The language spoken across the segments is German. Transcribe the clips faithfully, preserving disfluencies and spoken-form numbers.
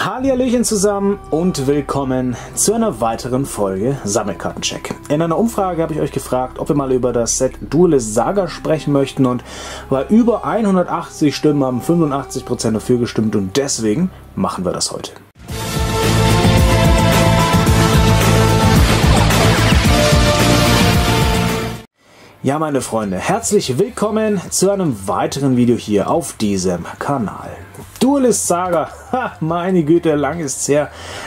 Hallihallöchen zusammen und willkommen zu einer weiteren Folge Sammelkartencheck. In einer Umfrage habe ich euch gefragt, ob wir mal über das Set Duelist Saga sprechen möchten, und bei über hundertachtzig Stimmen haben fünfundachtzig Prozent dafür gestimmt, und deswegen machen wir das heute. Ja, meine Freunde, herzlich willkommen zu einem weiteren Video hier auf diesem Kanal. Duelist Saga, ha, meine Güte, lang ist's her.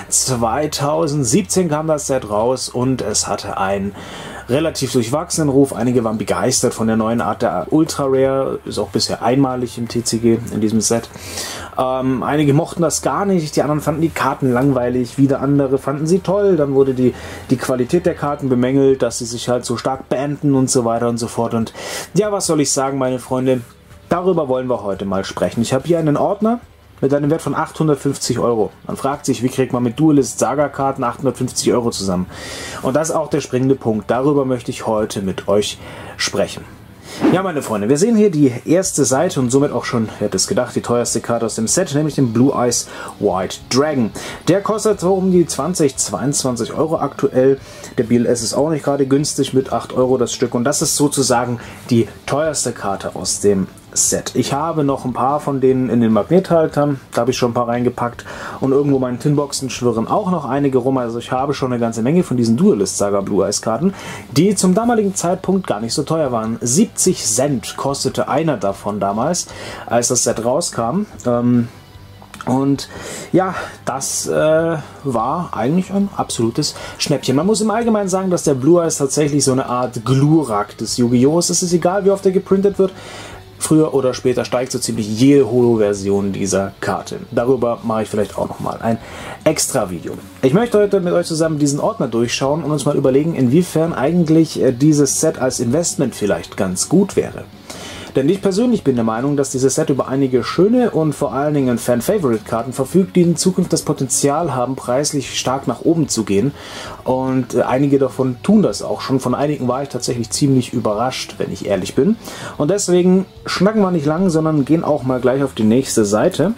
zweitausendsiebzehn kam das Set raus und es hatte einen relativ durchwachsenen Ruf. Einige waren begeistert von der neuen Art der Ultra Rare, ist auch bisher einmalig im T C G in diesem Set. Ähm, einige mochten das gar nicht, die anderen fanden die Karten langweilig, wieder andere fanden sie toll. Dann wurde die, die Qualität der Karten bemängelt, dass sie sich halt so stark beenden und so weiter und so fort. Und ja, was soll ich sagen, meine Freunde? Darüber wollen wir heute mal sprechen. Ich habe hier einen Ordner mit einem Wert von achthundertfünfzig Euro. Man fragt sich, wie kriegt man mit Duelist Saga Karten achthundertfünfzig Euro zusammen? Und das ist auch der springende Punkt. Darüber möchte ich heute mit euch sprechen. Ja, meine Freunde, wir sehen hier die erste Seite und somit auch schon, wer hätte es gedacht, die teuerste Karte aus dem Set, nämlich den Blue Eyes White Dragon. Der kostet so um die zwanzig, zweiundzwanzig Euro aktuell. Der B L S ist auch nicht gerade günstig mit acht Euro das Stück, und das ist sozusagen die teuerste Karte aus dem Set. Ich habe noch ein paar von denen in den Magnethaltern, da habe ich schon ein paar reingepackt, und irgendwo meinen Tinboxen schwirren auch noch einige rum. Also ich habe schon eine ganze Menge von diesen Duelist Saga Blue Eyes Karten, die zum damaligen Zeitpunkt gar nicht so teuer waren. siebzig Cent kostete einer davon damals, als das Set rauskam. Ähm, Und ja, das äh, war eigentlich ein absolutes Schnäppchen. Man muss im Allgemeinen sagen, dass der Blue Eyes tatsächlich so eine Art Glurak des Yu-Gi-Oh! Es ist egal, wie oft er geprintet wird. Früher oder später steigt so ziemlich jede Holo-Version dieser Karte. Darüber mache ich vielleicht auch nochmal ein extra Video. Ich möchte heute mit euch zusammen diesen Ordner durchschauen und uns mal überlegen, inwiefern eigentlich äh, dieses Set als Investment vielleicht ganz gut wäre. Denn ich persönlich bin der Meinung, dass dieses Set über einige schöne und vor allen Dingen Fan-Favorite-Karten verfügt, die in Zukunft das Potenzial haben, preislich stark nach oben zu gehen. Und äh, einige davon tun das auch schon. Von einigen war ich tatsächlich ziemlich überrascht, wenn ich ehrlich bin. Und deswegen schnacken wir nicht lang, sondern gehen auch mal gleich auf die nächste Seite.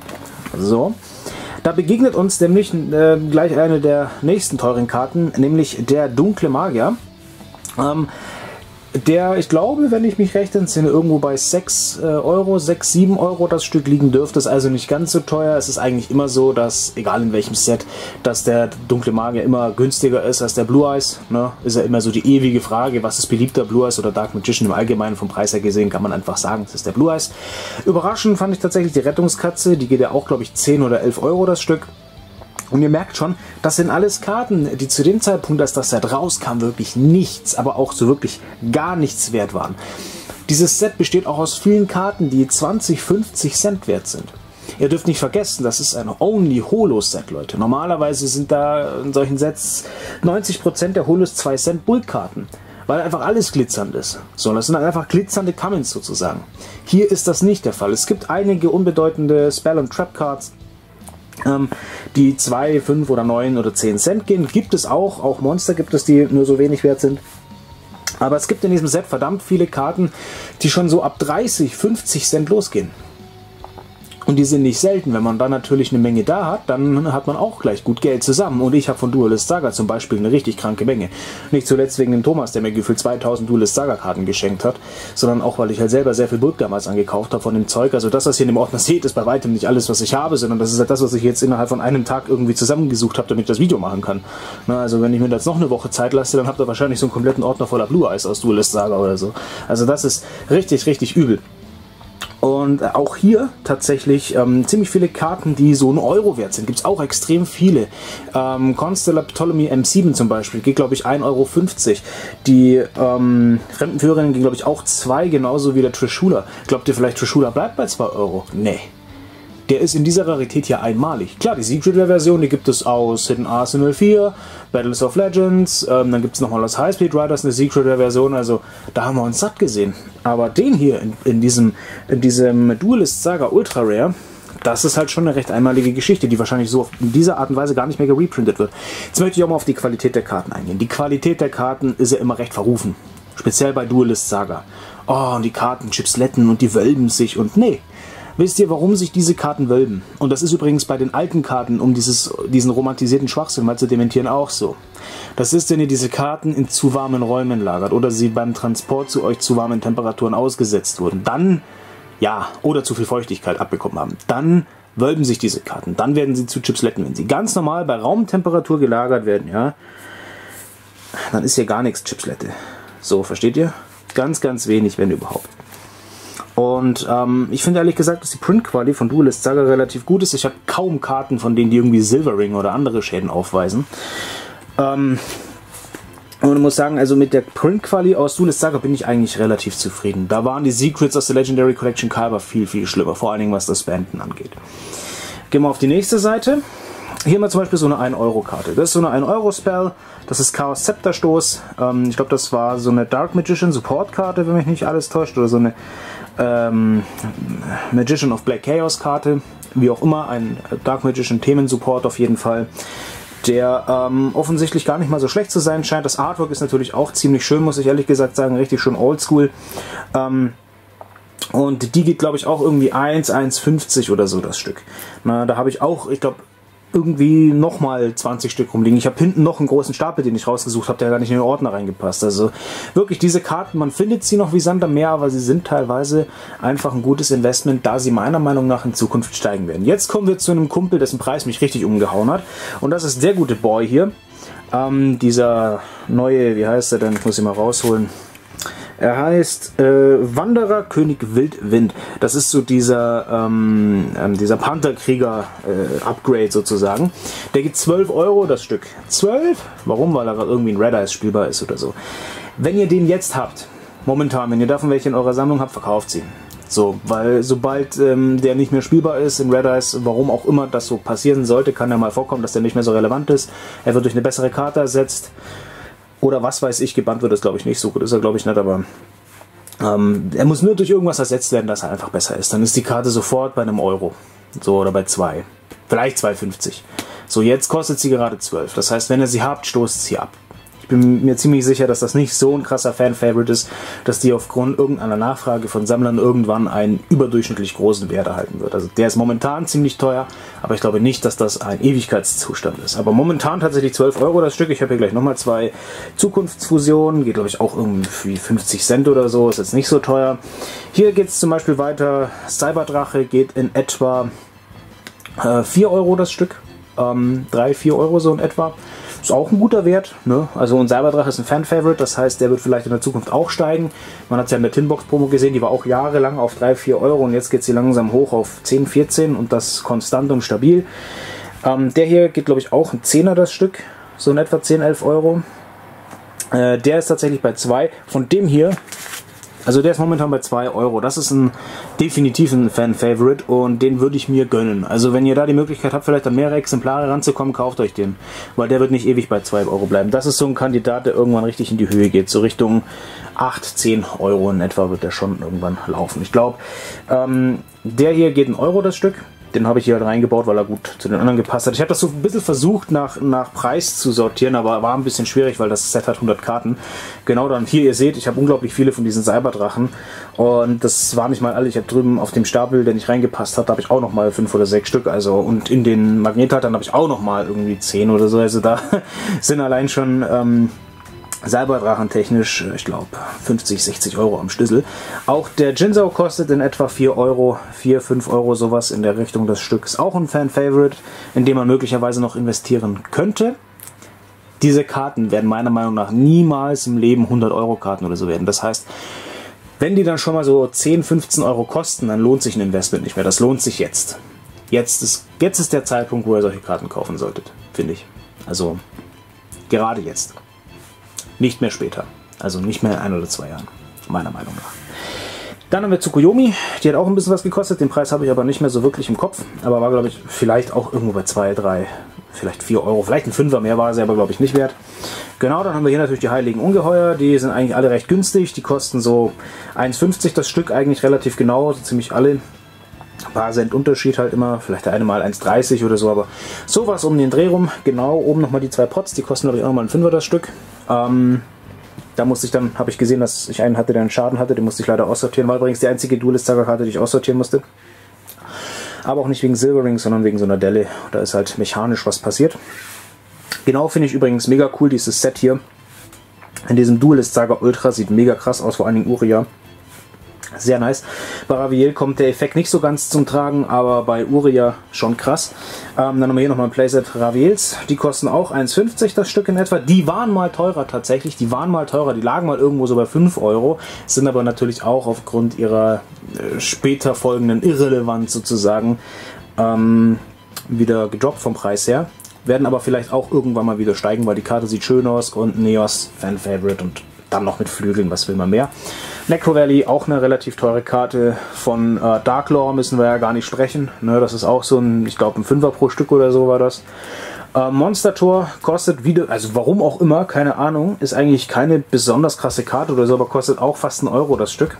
So. Da begegnet uns nämlich äh, gleich eine der nächsten teuren Karten, nämlich der Dunkle Magier. Ähm, Der, ich glaube, wenn ich mich recht entsinne, irgendwo bei sechs Euro, sechs, sieben Euro das Stück liegen dürfte. Es also nicht ganz so teuer. Es ist eigentlich immer so, dass, egal in welchem Set, dass der Dunkle Magier immer günstiger ist als der Blue Eyes. Ne? Ist ja immer so die ewige Frage, was ist beliebter, Blue Eyes oder Dark Magician? Im Allgemeinen vom Preis her gesehen kann man einfach sagen, es ist der Blue Eyes. Überraschend fand ich tatsächlich die Rettungskatze. Die geht ja auch, glaube ich, zehn oder elf Euro das Stück. Und ihr merkt schon, das sind alles Karten, die zu dem Zeitpunkt, als das Set rauskam, wirklich nichts, aber auch so wirklich gar nichts wert waren. Dieses Set besteht auch aus vielen Karten, die zwanzig, fünfzig Cent wert sind. Ihr dürft nicht vergessen, das ist ein Only-Holo-Set, Leute. Normalerweise sind da in solchen Sets neunzig Prozent der Holos zwei Cent Bulk-Karten, weil einfach alles glitzernd ist. So, das sind einfach glitzernde Commons sozusagen. Hier ist das nicht der Fall. Es gibt einige unbedeutende Spell- und Trap-Cards, die zwei, fünf oder neun oder zehn Cent gehen. Gibt es auch, auch Monster gibt es, die nur so wenig wert sind. Aber es gibt in diesem Set verdammt viele Karten, die schon so ab dreißig, fünfzig Cent losgehen. Und die sind nicht selten. Wenn man dann natürlich eine Menge da hat, dann hat man auch gleich gut Geld zusammen. Und ich habe von Duelist Saga zum Beispiel eine richtig kranke Menge. Nicht zuletzt wegen dem Thomas, der mir gefühlt zweitausend Duelist Saga Karten geschenkt hat, sondern auch, weil ich halt selber sehr viel Bulk damals angekauft habe von dem Zeug. Also das, was ihr in dem Ordner seht, ist bei weitem nicht alles, was ich habe, sondern das ist halt das, was ich jetzt innerhalb von einem Tag irgendwie zusammengesucht habe, damit ich das Video machen kann. Na, also wenn ich mir jetzt noch eine Woche Zeit lasse, dann habt ihr wahrscheinlich so einen kompletten Ordner voller Blue Eyes aus Duelist Saga oder so. Also das ist richtig, richtig übel. Und auch hier tatsächlich ähm, ziemlich viele Karten, die so einen Euro wert sind. Gibt es auch extrem viele. Ähm, Constellar Ptolemy M sieben zum Beispiel geht, glaube ich, ein Euro fünfzig. Die ähm, Fremdenführerin geht, glaube ich, auch zwei, genauso wie der Trishula. Glaubt ihr vielleicht, Trishula bleibt bei zwei Euro? Nee. Der ist in dieser Rarität hier einmalig. Klar, die Secret-Version, die gibt es aus Hidden Arsenal vier, Battles of Legends, ähm, dann gibt es nochmal aus High Speed Riders eine Secret-Version, also da haben wir uns satt gesehen. Aber den hier, in, in, diesem, in diesem Duelist Saga Ultra Rare, das ist halt schon eine recht einmalige Geschichte, die wahrscheinlich so in dieser Art und Weise gar nicht mehr gereprintet wird. Jetzt möchte ich auch mal auf die Qualität der Karten eingehen. Die Qualität der Karten ist ja immer recht verrufen. Speziell bei Duelist Saga. Oh, und die Karten chipsletten und die wölben sich und nee. Wisst ihr, warum sich diese Karten wölben? Und das ist übrigens bei den alten Karten, um dieses, diesen romantisierten Schwachsinn mal zu dementieren, auch so. Das ist, wenn ihr diese Karten in zu warmen Räumen lagert oder sie beim Transport zu euch zu warmen Temperaturen ausgesetzt wurden. Dann, ja, oder zu viel Feuchtigkeit abbekommen haben. Dann wölben sich diese Karten. Dann werden sie zu Chipsletten. Wenn sie ganz normal bei Raumtemperatur gelagert werden, ja, dann ist hier gar nichts Chipslette. So, versteht ihr? Ganz, ganz wenig, wenn überhaupt. Und ähm, ich finde ehrlich gesagt, dass die Print-Quali von Duelist Saga relativ gut ist. Ich habe kaum Karten von denen, die irgendwie Silvering oder andere Schäden aufweisen. Ähm, und ich muss sagen, also mit der Print-Quali aus Duelist Saga bin ich eigentlich relativ zufrieden. Da waren die Secrets aus der Legendary Collection Kyber viel, viel schlimmer. Vor allen Dingen, was das Spenden angeht. Gehen wir auf die nächste Seite. Hier haben wir zum Beispiel so eine ein Euro Karte. Das ist so eine ein Euro Spell. Das ist Chaos Scepter Stoß. Ähm, ich glaube, das war so eine Dark Magician Support Karte, wenn mich nicht alles täuscht. Oder so eine ähm, Magician of Black Chaos Karte. Wie auch immer, ein Dark Magician Themen Support auf jeden Fall. Der ähm, offensichtlich gar nicht mal so schlecht zu sein scheint. Das Artwork ist natürlich auch ziemlich schön, muss ich ehrlich gesagt sagen. Richtig schön oldschool. Ähm, und die geht, glaube ich, auch irgendwie eins, eins fünfzig oder so das Stück. Na, da habe ich auch, ich glaube, irgendwie nochmal zwanzig Stück rumliegen. Ich habe hinten noch einen großen Stapel, den ich rausgesucht habe, der gar nicht in den Ordner reingepasst. Also wirklich diese Karten, man findet sie noch wie Sand am Meer, aber sie sind teilweise einfach ein gutes Investment, da sie meiner Meinung nach in Zukunft steigen werden. Jetzt kommen wir zu einem Kumpel, dessen Preis mich richtig umgehauen hat. Und das ist der gute Boy hier. Ähm, dieser neue, wie heißt er denn? Ich muss ihn mal rausholen. Er heißt äh, Wanderer König Wildwind. Das ist so dieser, ähm, ähm, dieser Pantherkrieger äh, Upgrade sozusagen. Der geht zwölf Euro das Stück. zwölf? Warum? Weil er irgendwie in Red Eyes spielbar ist oder so. Wenn ihr den jetzt habt, momentan, wenn ihr davon welche in eurer Sammlung habt, verkauft sie. So, weil sobald ähm, der nicht mehr spielbar ist in Red Eyes, warum auch immer das so passieren sollte, kann ja mal vorkommen, dass der nicht mehr so relevant ist. Er wird durch eine bessere Karte ersetzt. Oder was weiß ich, gebannt wird es glaube ich nicht. So gut ist er glaube ich nicht, aber ähm, er muss nur durch irgendwas ersetzt werden, dass er einfach besser ist. Dann ist die Karte sofort bei einem Euro. So, oder bei zwei. Vielleicht zwei fünfzig. So, jetzt kostet sie gerade zwölf. Das heißt, wenn ihr sie habt, stoßt sie ab. Ich bin mir ziemlich sicher, dass das nicht so ein krasser Fan-Favorite ist, dass die aufgrund irgendeiner Nachfrage von Sammlern irgendwann einen überdurchschnittlich großen Wert erhalten wird. Also der ist momentan ziemlich teuer, aber ich glaube nicht, dass das ein Ewigkeitszustand ist. Aber momentan tatsächlich zwölf Euro das Stück. Ich habe hier gleich nochmal zwei Zukunftsfusionen. Geht glaube ich auch irgendwie fünfzig Cent oder so. Ist jetzt nicht so teuer. Hier geht es zum Beispiel weiter. Cyberdrache geht in etwa äh, vier Euro das Stück. Ähm, drei, vier Euro so in etwa. Ist auch ein guter Wert, ne? Also ein Cyberdrache ist ein Fan-Favorite, das heißt, der wird vielleicht in der Zukunft auch steigen. Man hat es ja in der Tinbox-Promo gesehen, die war auch jahrelang auf drei, vier Euro und jetzt geht sie langsam hoch auf zehn, vierzehn und das konstant und stabil. Ähm, der hier geht, glaube ich, auch ein Zehner das Stück, so in etwa zehn, elf Euro. Äh, der ist tatsächlich bei zwei. Von dem hier, also der ist momentan bei zwei Euro. Das ist ein definitiv ein Fan-Favorite und den würde ich mir gönnen. Also wenn ihr da die Möglichkeit habt, vielleicht an mehrere Exemplare ranzukommen, kauft euch den. Weil der wird nicht ewig bei zwei Euro bleiben. Das ist so ein Kandidat, der irgendwann richtig in die Höhe geht. So Richtung acht, zehn Euro in etwa wird der schon irgendwann laufen. Ich glaube, ähm, der hier geht ein Euro das Stück. Den habe ich hier halt reingebaut, weil er gut zu den anderen gepasst hat. Ich habe das so ein bisschen versucht nach, nach Preis zu sortieren, aber war ein bisschen schwierig, weil das Set hat hundert Karten. Genau dann hier, ihr seht, ich habe unglaublich viele von diesen Cyberdrachen und das war nicht mal alle. Ich habe drüben auf dem Stapel, der nicht reingepasst hat, da habe ich auch noch mal fünf oder sechs Stück. Also und in den Magnethaltern habe ich auch noch mal irgendwie zehn oder so. Also da sind allein schon ähm, Cyberdrachen technisch, ich glaube, fünfzig, sechzig Euro am Schlüssel. Auch der Jinzhou kostet in etwa vier Euro, vier, fünf Euro sowas in der Richtung des Stücks. Auch ein Fan-Favorite, in dem man möglicherweise noch investieren könnte. Diese Karten werden meiner Meinung nach niemals im Leben hundert Euro Karten oder so werden. Das heißt, wenn die dann schon mal so zehn, fünfzehn Euro kosten, dann lohnt sich ein Investment nicht mehr. Das lohnt sich jetzt. Jetzt ist, jetzt ist der Zeitpunkt, wo ihr solche Karten kaufen solltet, finde ich. Also, gerade jetzt. Nicht mehr später. Also nicht mehr in ein oder zwei Jahren. Meiner Meinung nach. Dann haben wir Tsukuyomi. Die hat auch ein bisschen was gekostet. Den Preis habe ich aber nicht mehr so wirklich im Kopf. Aber war, glaube ich, vielleicht auch irgendwo bei zwei, drei, vielleicht vier Euro. Vielleicht ein Fünfer mehr war sie aber, glaube ich, nicht wert. Genau, dann haben wir hier natürlich die Heiligen Ungeheuer. Die sind eigentlich alle recht günstig. Die kosten so eins fünfzig das Stück. Eigentlich relativ genau. So ziemlich alle. Ein paar Cent Unterschied halt immer, vielleicht der eine mal eins dreißig oder so, aber sowas um den Dreh rum. Genau, oben nochmal die zwei Pots, die kosten glaube ich auch nochmal ein Fünfer das Stück. Ähm, da musste ich dann, habe ich gesehen, dass ich einen hatte, der einen Schaden hatte, den musste ich leider aussortieren, war übrigens die einzige Duelist Saga Karte, die ich aussortieren musste. Aber auch nicht wegen Silverring, sondern wegen so einer Delle. Da ist halt mechanisch was passiert. Genau, finde ich übrigens mega cool, dieses Set hier. In diesem Duelist Saga Ultra sieht mega krass aus, vor allen Dingen Uria. Sehr nice. Bei Raviel kommt der Effekt nicht so ganz zum Tragen, aber bei Uria schon krass. Ähm, dann haben wir hier nochmal ein Playset Raviels. Die kosten auch eins fünfzig das Stück in etwa. Die waren mal teurer tatsächlich. Die waren mal teurer. Die lagen mal irgendwo so bei fünf Euro. Sind aber natürlich auch aufgrund ihrer äh, später folgenden Irrelevanz sozusagen ähm, wieder gedroppt vom Preis her. Werden aber vielleicht auch irgendwann mal wieder steigen, weil die Karte sieht schön aus und Neos Fan-Favorite und dann noch mit Flügeln, was will man mehr. Necro Valley, auch eine relativ teure Karte. Von äh, Darklaw müssen wir ja gar nicht sprechen. Ne, das ist auch so ein, ich glaube ein Fünfer pro Stück oder so war das. Äh, Monster Tor kostet wieder, also warum auch immer, keine Ahnung, ist eigentlich keine besonders krasse Karte oder so, aber kostet auch fast einen Euro das Stück.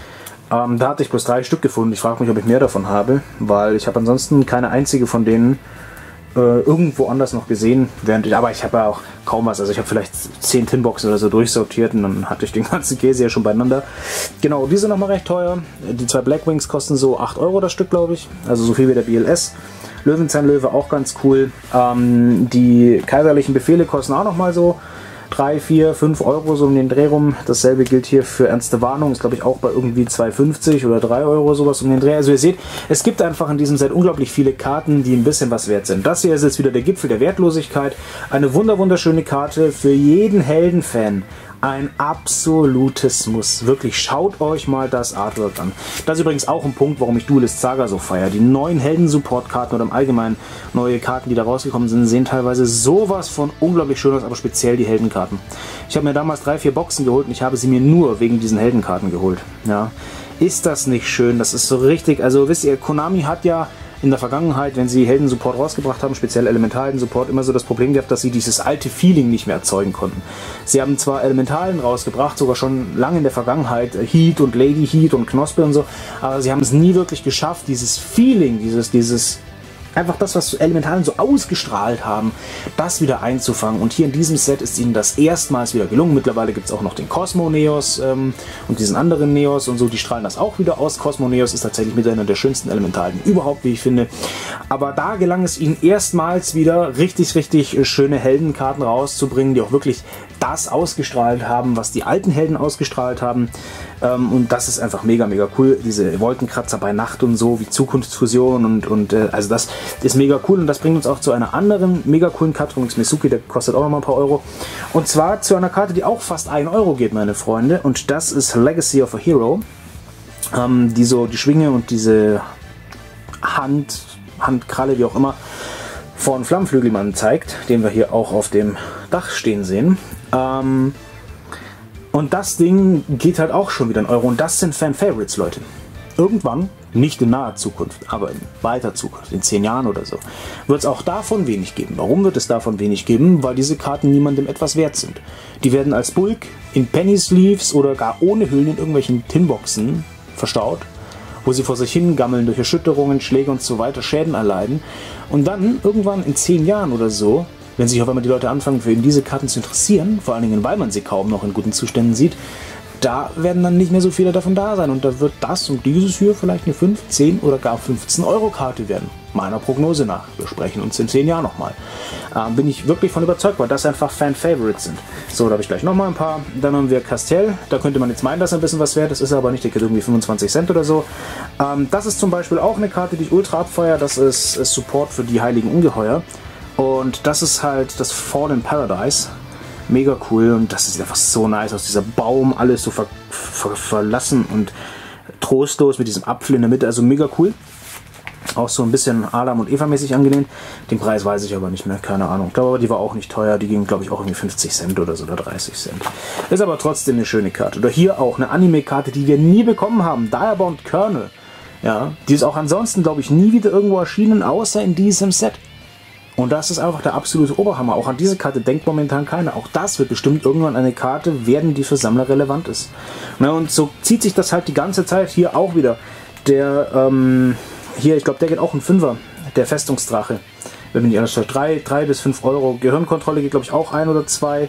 Ähm, da hatte ich bloß drei Stück gefunden. Ich frage mich, ob ich mehr davon habe, weil ich habe ansonsten keine einzige von denen äh, irgendwo anders noch gesehen. Während ich, aber ich habe ja auch kaum was. Also ich habe vielleicht zehn Tinboxen oder so durchsortiert und dann hatte ich den ganzen Käse ja schon beieinander. Genau, die sind nochmal recht teuer. Die zwei Blackwings kosten so acht Euro das Stück, glaube ich. Also so viel wie der B L S. Löwenzahnlöwe auch ganz cool. Ähm, die kaiserlichen Befehle kosten auch nochmal so drei, vier, fünf Euro so um den Dreh rum. Dasselbe gilt hier für Ernste Warnung. Ist glaube ich auch bei irgendwie zwei fünfzig oder drei Euro sowas um den Dreh. Also ihr seht, es gibt einfach in diesem Set unglaublich viele Karten, die ein bisschen was wert sind. Das hier ist jetzt wieder der Gipfel der Wertlosigkeit. Eine wunder wunderschöne Karte für jeden Heldenfan. Ein absolutes Muss. Wirklich, schaut euch mal das Artwork an. Das ist übrigens auch ein Punkt, warum ich Duelist Saga so feiere. Die neuen Helden-Support-Karten oder im Allgemeinen neue Karten, die da rausgekommen sind, sehen teilweise sowas von unglaublich schön aus, aber speziell die Heldenkarten. Ich habe mir damals drei, vier Boxen geholt und ich habe sie mir nur wegen diesen Heldenkarten geholt. Ja. Ist das nicht schön? Das ist so richtig, also wisst ihr, Konami hat ja in der Vergangenheit, wenn sie Helden-Support rausgebracht haben, speziell Elementalhelden-Support, immer so das Problem gehabt, dass sie dieses alte Feeling nicht mehr erzeugen konnten. Sie haben zwar Elementalen rausgebracht, sogar schon lange in der Vergangenheit, Heat und Lady Heat und Knospe und so, aber sie haben es nie wirklich geschafft, dieses Feeling, dieses, dieses einfach das, was Elementalen so ausgestrahlt haben, das wieder einzufangen. Und hier in diesem Set ist ihnen das erstmals wieder gelungen. Mittlerweile gibt es auch noch den Cosmo Neos ähm, und diesen anderen Neos und so, die strahlen das auch wieder aus. Cosmo Neos ist tatsächlich mit einer der schönsten Elementalen überhaupt, wie ich finde. Aber da gelang es ihnen erstmals wieder richtig, richtig schöne Heldenkarten rauszubringen, die auch wirklich das ausgestrahlt haben, was die alten Helden ausgestrahlt haben. Ähm, und das ist einfach mega, mega cool. Diese Wolkenkratzer bei Nacht und so, wie Zukunftsfusion und, und äh, also das ist mega cool. Und das bringt uns auch zu einer anderen mega coolen Karte von Mesuki, der kostet auch noch mal ein paar Euro. Und zwar zu einer Karte, die auch fast ein Euro geht, meine Freunde. Und das ist Legacy of a Hero. Ähm, die so die Schwinge und diese Hand, Handkralle, wie auch immer, von Flammenflügelmann zeigt, den wir hier auch auf dem Dach stehen sehen. Ähm, und das Ding geht halt auch schon wieder in Euro. Und das sind Fan-Favorites, Leute. Irgendwann, nicht in naher Zukunft, aber in weiter Zukunft, in zehn Jahren oder so, wird es auch davon wenig geben. Warum wird es davon wenig geben? Weil diese Karten niemandem etwas wert sind. Die werden als Bulk in Penny Sleeves oder gar ohne Hüllen in irgendwelchen Tinboxen verstaut, wo sie vor sich hin gammeln, durch Erschütterungen, Schläge und so weiter Schäden erleiden. Und dann irgendwann in zehn Jahren oder so, wenn sich auf einmal die Leute anfangen, für eben diese Karten zu interessieren, vor allen Dingen, weil man sie kaum noch in guten Zuständen sieht, da werden dann nicht mehr so viele davon da sein. Und da wird das und dieses hier vielleicht eine fünf, zehn oder gar fünfzehn Euro Karte werden. Meiner Prognose nach. Wir sprechen uns in zehn Jahren nochmal. Ähm, bin ich wirklich von überzeugt, weil das einfach Fan-Favorites sind. So, da habe ich gleich nochmal ein paar. Dann haben wir Castell. Da könnte man jetzt meinen, dass ein bisschen was wert ist. Ist aber nicht. Der geht irgendwie fünfundzwanzig Cent oder so. Ähm, das ist zum Beispiel auch eine Karte, die ich ultra abfeiere. Das ist, ist Support für die Heiligen Ungeheuer. Und das ist halt das Fallen Paradise. Mega cool. Und das ist einfach so nice aus dieser Baum. Alles so ver ver verlassen und trostlos mit diesem Apfel in der Mitte. Also mega cool. Auch so ein bisschen Adam und Eva mäßig angelehnt. Den Preis weiß ich aber nicht mehr, keine Ahnung. Ich glaube aber, die war auch nicht teuer. Die ging, glaube ich, auch irgendwie fünfzig Cent oder so oder dreißig Cent. Ist aber trotzdem eine schöne Karte. Oder hier auch eine Anime-Karte, die wir nie bekommen haben. Diamond Colonel. Ja, die ist auch ansonsten, glaube ich, nie wieder irgendwo erschienen, außer in diesem Set. Und das ist einfach der absolute Oberhammer. Auch an diese Karte denkt momentan keiner. Auch das wird bestimmt irgendwann eine Karte werden, die für Sammler relevant ist. Na, und so zieht sich das halt die ganze Zeit hier auch wieder. Der, ähm, hier, ich glaube, der geht auch ein Fünfer. Der Festungsdrache. Wenn mich nicht alles täuscht. drei bis fünf Euro. Gehirnkontrolle geht, glaube ich, auch ein oder zwei.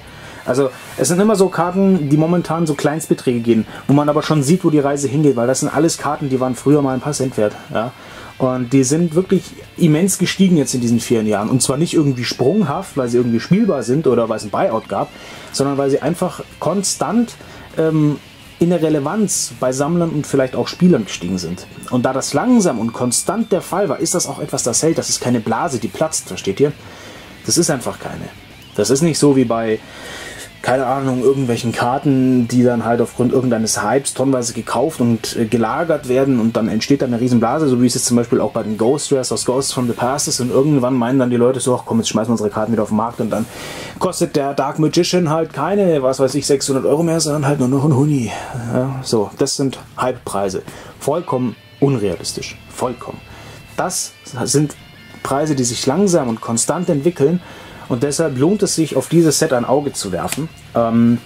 Also es sind immer so Karten, die momentan so Kleinstbeträge gehen, wo man aber schon sieht, wo die Reise hingeht, weil das sind alles Karten, die waren früher mal ein paar Cent wert. Ja? Und die sind wirklich immens gestiegen jetzt in diesen vier Jahren. Und zwar nicht irgendwie sprunghaft, weil sie irgendwie spielbar sind oder weil es ein Buyout gab, sondern weil sie einfach konstant ähm, in der Relevanz bei Sammlern und vielleicht auch Spielern gestiegen sind. Und da das langsam und konstant der Fall war, ist das auch etwas, das hält. Das ist keine Blase, die platzt, versteht ihr? Das ist einfach keine. Das ist nicht so wie bei, keine Ahnung, irgendwelchen Karten, die dann halt aufgrund irgendeines Hypes tonnenweise gekauft und äh, gelagert werden und dann entsteht dann eine riesen Blase, so wie es jetzt zum Beispiel auch bei den Ghost Rares aus Ghosts from the Past ist, und irgendwann meinen dann die Leute so, ach komm, jetzt schmeißen wir unsere Karten wieder auf den Markt und dann kostet der Dark Magician halt keine, was weiß ich, sechshundert Euro mehr, sondern halt nur noch ein Huni. Ja, so, das sind Hype-Preise. Vollkommen unrealistisch. Vollkommen. Das sind Preise, die sich langsam und konstant entwickeln. Und deshalb lohnt es sich, auf dieses Set ein Auge zu werfen. Ähm,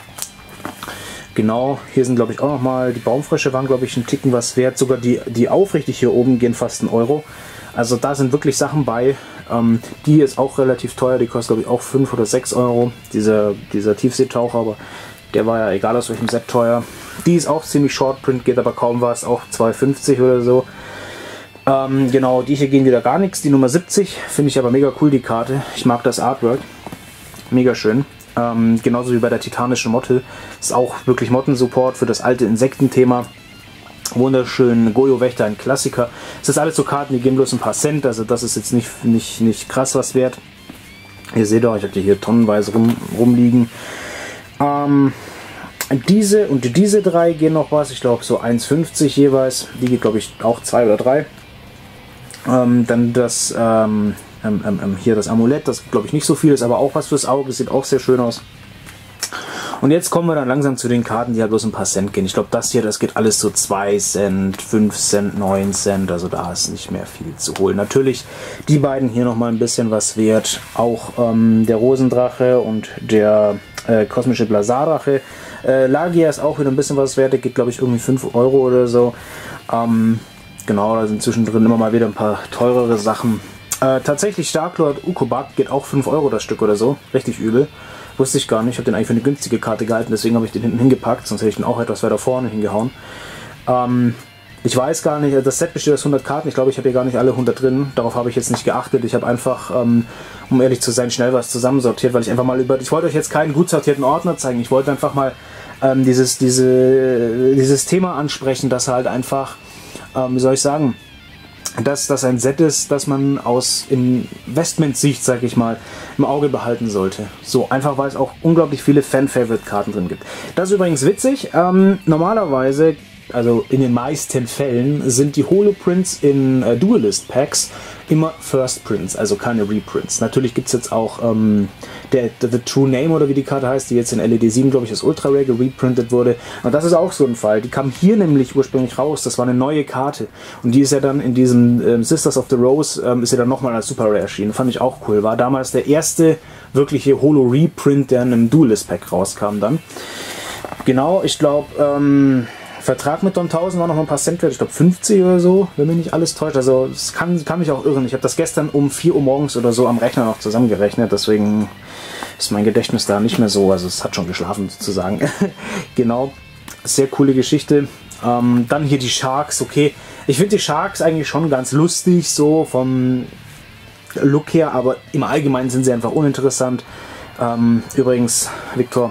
genau, hier sind glaube ich auch nochmal, die Baumfrösche waren glaube ich einen Ticken was wert. Sogar die, die aufrichtig hier oben gehen fast einen Euro. Also da sind wirklich Sachen bei. Ähm, die ist auch relativ teuer, die kostet glaube ich auch fünf oder sechs Euro. Dieser, dieser Tiefseetaucher, aber der war ja egal aus welchem Set teuer. Die ist auch ziemlich Shortprint, geht aber kaum was, auch zwei fünfzig oder so. Ähm, genau, die hier gehen wieder gar nichts. Die Nummer siebzig finde ich aber mega cool, die Karte. Ich mag das Artwork. Mega schön. Ähm, genauso wie bei der titanischen Motte. Ist auch wirklich Mottensupport für das alte Insektenthema. Wunderschön. Goyo-Wächter, ein Klassiker. Es ist alles so Karten, die geben bloß ein paar Cent. Also das ist jetzt nicht, nicht, nicht krass was wert. Ihr seht auch, ich habe die hier tonnenweise rum, rumliegen. Ähm, diese und diese drei gehen noch was. Ich glaube so eins fünfzig jeweils. Die geht glaube ich auch zwei oder drei. Ähm, dann das ähm, ähm, ähm, hier das Amulett, das glaube ich nicht so viel, ist aber auch was fürs Auge, sieht auch sehr schön aus. Und jetzt kommen wir dann langsam zu den Karten, die halt bloß ein paar Cent gehen. Ich glaube das hier, das geht alles so zwei Cent, fünf Cent, neun Cent, also da ist nicht mehr viel zu holen. Natürlich die beiden hier nochmal ein bisschen was wert, auch ähm, der Rosendrache und der äh, kosmische Blazardrache. Äh, Lagia ist auch wieder ein bisschen was wert, der geht glaube ich irgendwie fünf Euro oder so. Ähm, Genau, da sind zwischendrin immer mal wieder ein paar teurere Sachen. Äh, tatsächlich Starklord Ukobak geht auch fünf Euro das Stück oder so. Richtig übel. Wusste ich gar nicht. Ich habe den eigentlich für eine günstige Karte gehalten, deswegen habe ich den hinten hingepackt. Sonst hätte ich den auch etwas weiter vorne hingehauen. Ähm, ich weiß gar nicht, das Set besteht aus hundert Karten. Ich glaube, ich habe hier gar nicht alle hundert drin. Darauf habe ich jetzt nicht geachtet. Ich habe einfach, ähm, um ehrlich zu sein, schnell was zusammensortiert, weil ich einfach mal über... Ich wollte euch jetzt keinen gut sortierten Ordner zeigen. Ich wollte einfach mal ähm, dieses, diese, dieses Thema ansprechen, dass halt einfach... Ähm, wie soll ich sagen, dass das ein Set ist, das man aus Investmentsicht, sag ich mal, im Auge behalten sollte. So, einfach weil es auch unglaublich viele Fan-Favorite-Karten drin gibt. Das ist übrigens witzig. Ähm, normalerweise, also in den meisten Fällen, sind die Holoprints in äh, Duelist-Packs immer First Prints, also keine Reprints. Natürlich gibt es jetzt auch ähm, der, der The True Name oder wie die Karte heißt, die jetzt in L E D sieben, glaube ich, als Ultra Rare gereprintet wurde. Und das ist auch so ein Fall. Die kam hier nämlich ursprünglich raus. Das war eine neue Karte. Und die ist ja dann in diesem ähm, Sisters of the Rose, ähm, ist ja dann nochmal als Super Rare erschienen. Fand ich auch cool. War damals der erste wirkliche Holo-Reprint, der in einem Duelist-Pack rauskam dann. Genau, ich glaube, ähm, Vertrag mit Don tausend war noch ein paar Cent wert, ich glaube fünfzig oder so, wenn mich nicht alles täuscht. Also es kann, kann mich auch irren. Ich habe das gestern um vier Uhr morgens oder so am Rechner noch zusammengerechnet, deswegen ist mein Gedächtnis da nicht mehr so, also es hat schon geschlafen sozusagen. Genau, sehr coole Geschichte. Ähm, dann hier die Sharks, okay. Ich finde die Sharks eigentlich schon ganz lustig, so vom Look her, aber im Allgemeinen sind sie einfach uninteressant. Ähm, übrigens, Victor,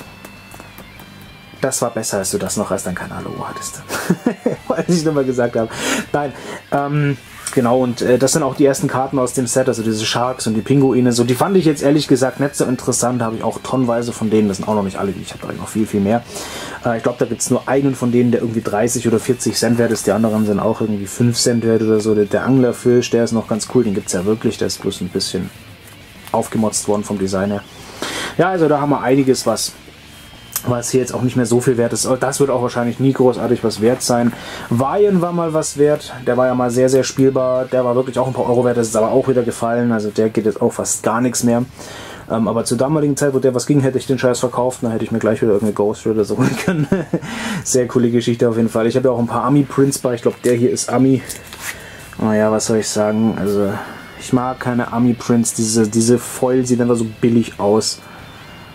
das war besser, als du das noch als dein Kanal-Logo hattest. Weil ich nur mal gesagt habe. Nein, ähm, genau, und äh, das sind auch die ersten Karten aus dem Set, also diese Sharks und die Pinguine. So, die fand ich jetzt ehrlich gesagt nicht so interessant, habe ich auch tonnenweise von denen, das sind auch noch nicht alle, ich habe da noch viel, viel mehr. Äh, ich glaube, da gibt es nur einen von denen, der irgendwie dreißig oder vierzig Cent wert ist, die anderen sind auch irgendwie fünf Cent wert oder so. Der, der Anglerfisch, der ist noch ganz cool, den gibt es ja wirklich, der ist bloß ein bisschen aufgemotzt worden vom Design her. Ja, also da haben wir einiges, was was hier jetzt auch nicht mehr so viel wert ist. Das wird auch wahrscheinlich nie großartig was wert sein. Vayen war mal was wert. Der war ja mal sehr, sehr spielbar. Der war wirklich auch ein paar Euro wert. Das ist aber auch wieder gefallen. Also der geht jetzt auch fast gar nichts mehr. Ähm, aber zur damaligen Zeit, wo der was ging, hätte ich den Scheiß verkauft. Dann hätte ich mir gleich wieder irgendeine Ghost oder so holen können. Sehr coole Geschichte auf jeden Fall. Ich habe ja auch ein paar Ami-Prints bei. Ich glaube, der hier ist Ami. Naja, was soll ich sagen? Also ich mag keine Ami-Prints. Diese, diese Foil sieht einfach so billig aus.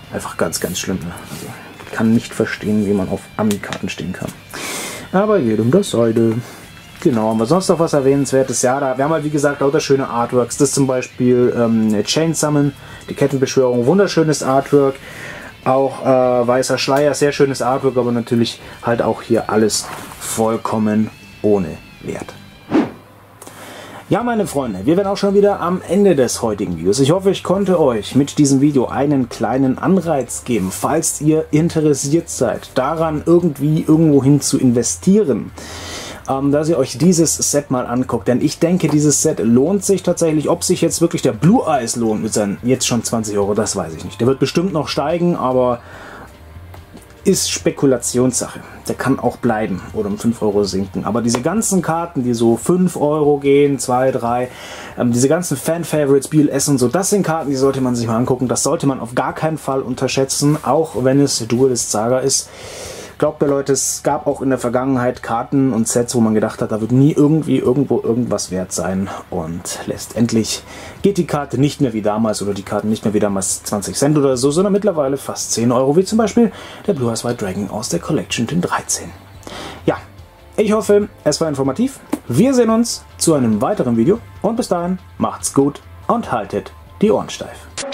Einfach ganz, ganz schlimm. Ne? Also, ich kann nicht verstehen, wie man auf Ami-Karten stehen kann. Aber jedem das seine. Genau, haben wir sonst noch was Erwähnenswertes? Ja, da, wir haben halt wie gesagt lauter schöne Artworks. Das zum Beispiel ähm, Chain Summon, die Kettenbeschwörung, wunderschönes Artwork. Auch äh, Weißer Schleier, sehr schönes Artwork, aber natürlich halt auch hier alles vollkommen ohne Wert. Ja, meine Freunde, wir werden auch schon wieder am Ende des heutigen Videos. Ich hoffe, ich konnte euch mit diesem Video einen kleinen Anreiz geben, falls ihr interessiert seid, daran irgendwie irgendwohin zu investieren. Ähm, dass ihr euch dieses Set mal anguckt, denn ich denke, dieses Set lohnt sich tatsächlich. Ob sich jetzt wirklich der Blue Eyes lohnt mit seinen jetzt schon zwanzig Euro, das weiß ich nicht. Der wird bestimmt noch steigen, aber ist Spekulationssache. Der kann auch bleiben oder um fünf Euro sinken. Aber diese ganzen Karten, die so fünf Euro gehen, zwei, drei, ähm, diese ganzen Fan-Favorites, B L S und so, das sind Karten, die sollte man sich mal angucken. Das sollte man auf gar keinen Fall unterschätzen, auch wenn es Duelist Saga ist. Glaubt mir Leute, es gab auch in der Vergangenheit Karten und Sets, wo man gedacht hat, da wird nie irgendwie irgendwo irgendwas wert sein. Und letztendlich geht die Karte nicht mehr wie damals oder die Karten nicht mehr wie damals zwanzig Cent oder so, sondern mittlerweile fast zehn Euro, wie zum Beispiel der Blue Eyes White Dragon aus der Collection Tin dreizehn. Ja, ich hoffe, es war informativ. Wir sehen uns zu einem weiteren Video und bis dahin macht's gut und haltet die Ohren steif.